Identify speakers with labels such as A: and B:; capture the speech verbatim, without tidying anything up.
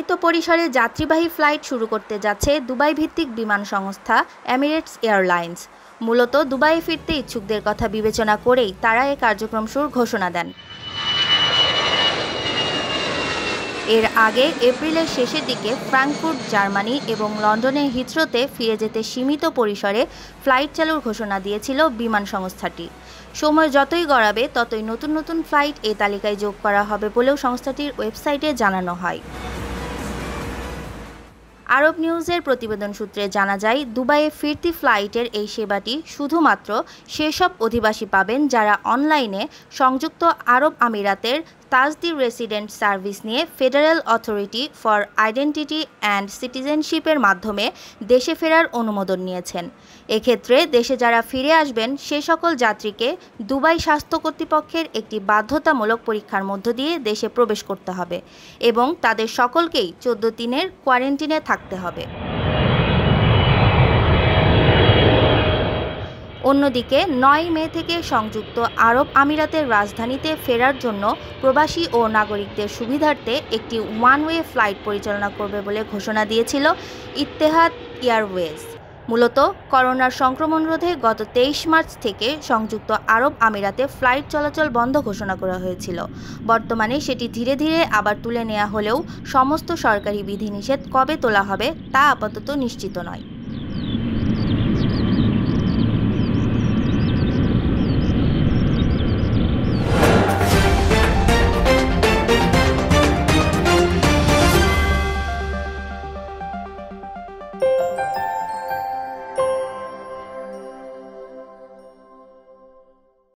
A: সীমিত পরিসরে যাত্রীবাহী ফ্লাইট শুরু করতে যাচ্ছে দুবাই ভিত্তিক বিমান সংস্থা এমিরেটস এয়ারলাইন্স। মূলত দুবাইয়ে ফিরতে ইচ্ছুকদের কথা বিবেচনা করেই তারা এ কার্যক্রম শুরুর ঘোষণা দেন। এর আগে এপ্রিলের শেষের দিকে ফ্রাঙ্কফুর্ট, জার্মানি এবং লন্ডনের হিথ্রোতে ফিরে যেতে সীমিত পরিসরে ফ্লাইট চালুর ঘোষণা দিয়েছিল বিমান সংস্থাটি। সময় যতই গড়াবে ততই নতুন নতুন ফ্লাইট এ তালিকায় যোগ করা হবে বলেও সংস্থাটির ওয়েবসাইটে জানানো হয়। আরব নিউজের প্রতিবেদন সূত্রে জানা যায়, দুবাইয়ে ফিরতি ফ্লাইটের এই সেবাটি শুধুমাত্র সেসব অধিবাসী পাবেন যারা অনলাইনে সংযুক্ত আরব আমিরাতের তাজদির রেসিডেন্ট সার্ভিস নিয়ে federal authority for identity and সিটিজেনশিপের মাধ্যমে দেশে ফেরার অনুমোদন নিয়েছেন। এক্ষেত্রে দেশে যারা ফিরে আসবেন সে সকল যাত্রীকে দুবাই স্বাস্থ্য কর্তৃপক্ষের একটি বাধ্যতামূলক পরীক্ষার মধ্য দিয়ে দেশে প্রবেশ করতে হবে এবং তাদের সকলকেই চোদ্দ দিনের কোয়ারেন্টিনে থাকতে হবে। অন্যদিকে নয় মে থেকে সংযুক্ত আরব আমিরাতের রাজধানীতে ফেরার জন্য প্রবাসী ও নাগরিকদের সুবিধার্থে একটি ওয়ান ওয়ে ফ্লাইট পরিচালনা করবে বলে ঘোষণা দিয়েছিল ইত্তেহাদ এয়ারওয়েজ। মূলত করোনার সংক্রমণ রোধে গত তেইশ মার্চ থেকে সংযুক্ত আরব আমিরাতে ফ্লাইট চলাচল বন্ধ ঘোষণা করা হয়েছিল। বর্তমানে সেটি ধীরে ধীরে আবার তুলে নেওয়া হলেও সমস্ত সরকারি বিধিনিষেধ কবে তোলা হবে তা আপাতত নিশ্চিত নয়।